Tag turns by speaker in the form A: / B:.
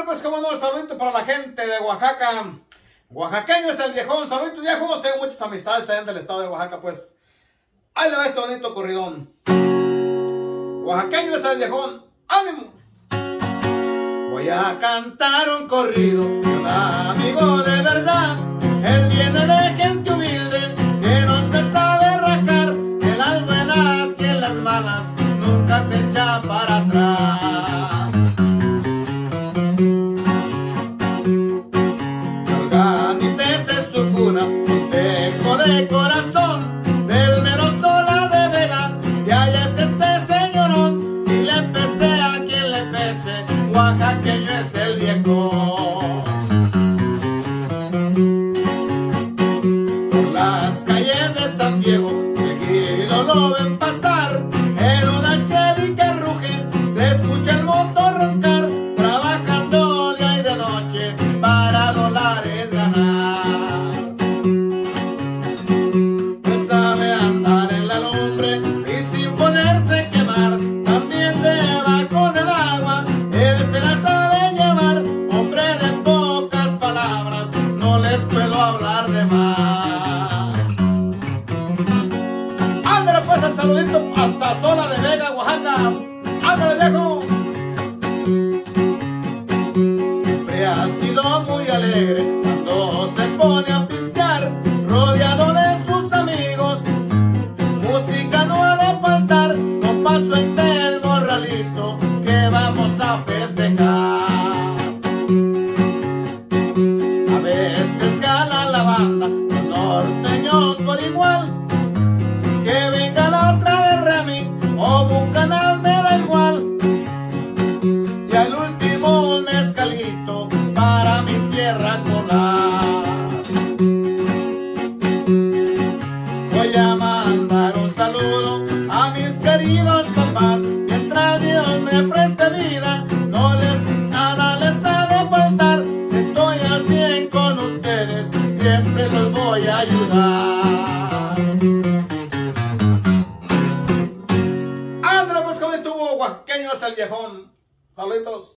A: pues como no, saludito para la gente de Oaxaca. Oaxaqueño es el viejón. Saluditos viejos. Tengo muchas amistades también del estado de Oaxaca, pues. Ahí le va este bonito corridón. Oaxaqueño es el viejón. ¡Ánimo! Voy a cantar un corrido de un amigo de verdad. Él viene de gente humilde que no se sabe rajar. En las buenas y en las malas nunca se echa para atrás. Organites es su cuna, soltejo de corazón, del mero Sola de Vega, de allá es este señorón, y le pese a quien le pese, oaxaqueño es el viejo. Por las calles de San Diego, seguido lo ven pasar, en una Chevy que ruge, se escucha el motor roncar, trabajando día y de noche, para dólares ganar. Pues sabe andar en la lumbre y sin poderse quemar, también debajo del agua, él se la sabe llevar, hombre de pocas palabras, no les puedo hablar de más. Ándale pues el saludito hasta Sola de Vega, Oaxaca. Ándale viejo. Siempre ha sido muy alegre cuando se pone a pistear, rodeado de sus amigos. Música no ha de faltar, no paso entre el morralito que vamos a festejar. A veces gana la banda, los norteños por igual, que venga la otra de Remy o Bucanal, me da igual. Y al último un mezcalito para mi tierra colar. Voy a mandar un saludo a mis queridos papás, mientras Dios me preste vida, no les nada les ha de faltar. Estoy al 100 con ustedes, siempre los voy a ayudar. Ándale pues, como estuvo oaxaqueño es el viejón. Saluditos.